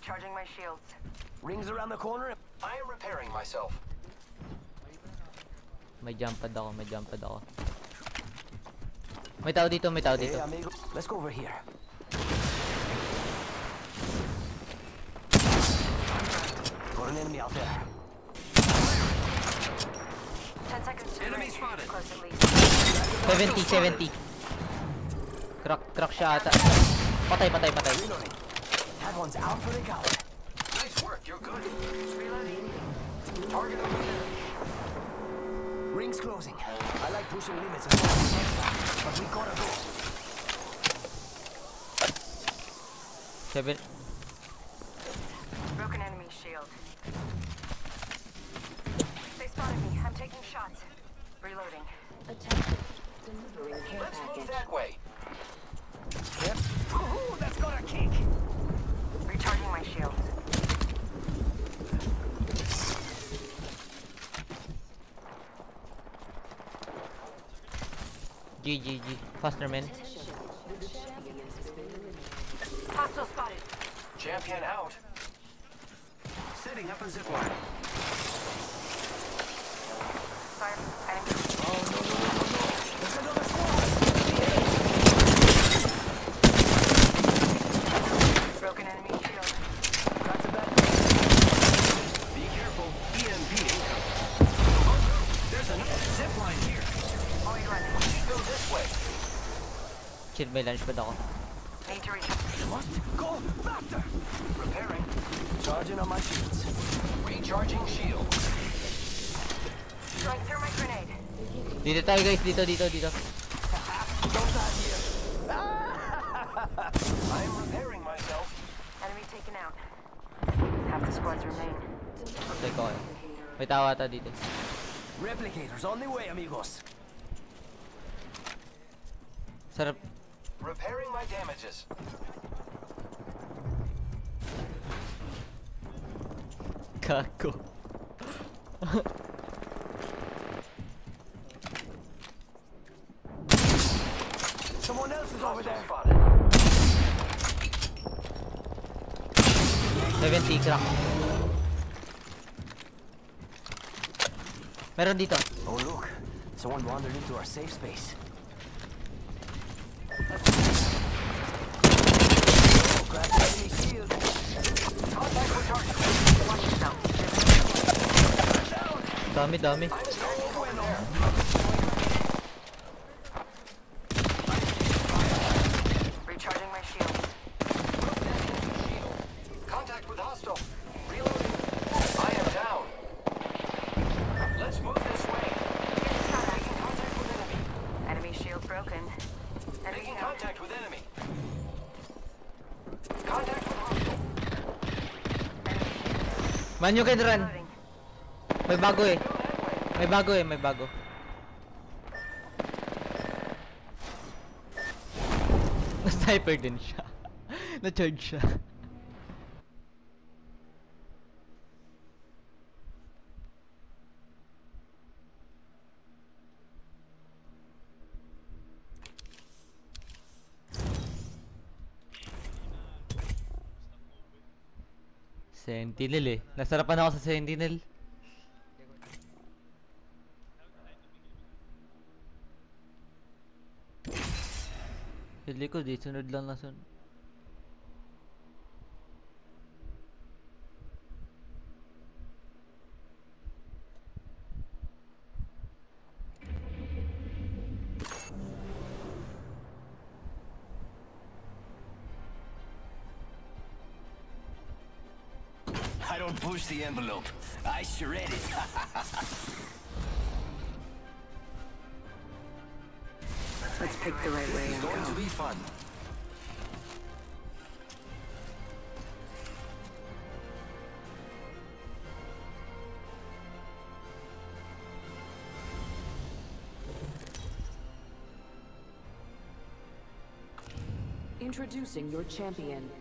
Recharging my shields. Rings around the corner. I am repairing myself. May jump pad ako, may jump pad ako. May tao dito, may tao dito. Hey, amigo. Let's go over here. Got an enemy out there. 10 seconds to Enemy range. spotted. Close at least. 70. Crack siya ata. Patay. Reloading. That one's out for the count. Nice work, you're good. Reloading. Target over there. Rings closing. I like pushing limits as well as next time, but we gotta go. 7. Broken enemy shield. They spotted me. I'm taking shots. Reloading. Attention. Delivering care Let's move package. that way. Yep. Ooh, that's got a kick. Recharging my shields. GG. Faster man. Hostile spotted. Champion out. Setting up a zipline. Fire. Enemy. Oh, no. There's another squad. Broken enemy shield. That's a bad. Be careful. EMP incoming. There's another zipline here. Always running. Go this way. Chill, may lunch pad ako. Need to reach. Must go faster. Repairing. Charging on my shields. Recharging shields. Throwing through my grenade. Dito tayo guys, dito. Don't die here. I'm repairing myself. Enemy taken out. Half the squads remain. Patay ko kayo. May tao ata dito. Replicators on the way, amigos. Sarap. Repairing my damages. Kako. Someone else is over there. 70 crack. Meron dito. Oh look, someone wandered into our safe space. Grab the enemy shield. Contact with target. Watch yourself. Dami. Recharging my shield. Contact with hostile. Reloading. I am down. Let's move this way. Making contact with enemy. Enemy shield broken. Enemy Making out. contact with enemy. Contact with hostile. Man, you can run. Reloading. May bago eh. May bago. Na-sniper din siya. Na-charge siya. Sentinel eh. Nasarapan ako sa Sentinel. Sa likod eh, sunod lang na sunod. I don't push the envelope. I shred it. Let's pick the right way It's and going to go. be fun. Introducing your champion.